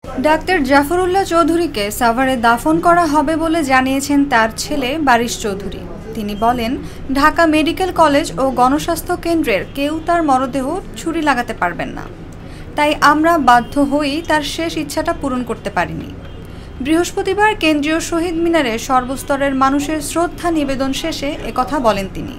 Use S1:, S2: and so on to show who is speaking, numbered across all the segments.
S1: Doctor Zafrullah চৌধুরীকে সাভারে দাফন করা হবে বলে জানিয়েছেন তার ছেলে বারিশ চৌধুরী। তিনি বলেন, ঢাকা মেডিকেল কলেজ ও গণস্বাস্থ্য কেন্দ্রের কেউ তার মরদেহ ছুরি লাগাতে পারবেন না, তাই আমরা বাধ্য হয়েই তার শেষ ইচ্ছাটা পূরণ করতে পারিনি। বৃহস্পতিবার কেন্দ্রীয় শহীদ মিনারে সর্বস্তরের মানুষের শ্রদ্ধা নিবেদন শেষে একথা বলেন তিনি।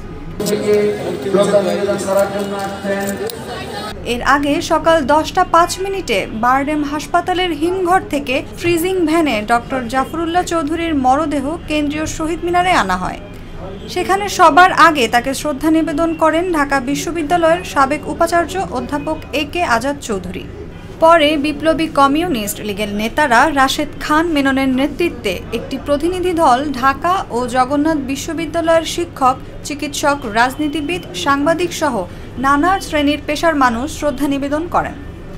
S1: এর আগে সকাল 10টা 5 মিনিটে বারডেম হাসপাতালের হিমঘর থেকে ফ্রিজিং ভ্যানে ডক্টর জাফরুল্লাহ চৌধুরীর মরদেহ কেন্দ্রীয় শহীদ মিনারে আনা হয়। সেখানে সবার আগে তাকে শ্রদ্ধা নিবেদন করেন ঢাকা বিশ্ববিদ্যালয়ের সাবেক উপাচার্য অধ্যাপক AK আজাদ চৌধুরী। পরে বিপ্লবী কমিউনিস্ট লীগের নেতারা রাশেদ খান মেননের নেতৃত্বে একটি প্রতিনিধি দল ঢাকা ও জগন্নাথ বিশ্ববিদ্যালয়ের শিক্ষক, চিকিৎসক, রাজনীতিবিদ, সাংবাদিক সহ নানা শ্রেণীর পেশার মানুষ শ্রদ্ধা নিবেদন করেন।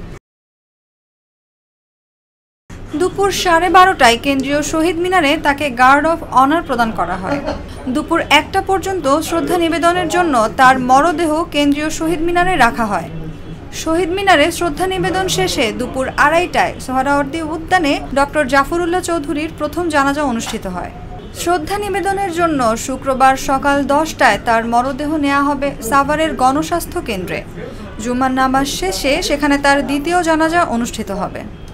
S1: দুপুর 12:30টায় কেন্দ্রীয় শহীদ মিনারে তাকে গার্ড অফ অনার প্রদান করা হয়। দুপুর 1টা পর্যন্ত শ্রদ্ধা নিবেদনের জন্য তার মরদেহ কেন্দ্রীয় শহীদ মিনারে রাখা হয়। শহীদ মিনারে শ্রদ্ধা নিবেদন শেষে দুপুর 2:30টায় সোহরাওয়ার্দী উদ্যানে ডক্টর জাফরুল্লাহ চৌধুরীর প্রথম জানাজা অনুষ্ঠিত হয়। শ্রদ্ধা নিবেদনের জন্য শুক্রবার সকাল 10টায় তার মরদেহ নেওয়া হবে সাভারের গণস্বাস্থ্য কেন্দ্রে। জুমার নামাজ শেষে সেখানে তার দ্বিতীয় জানাজা অনুষ্ঠিত হবে।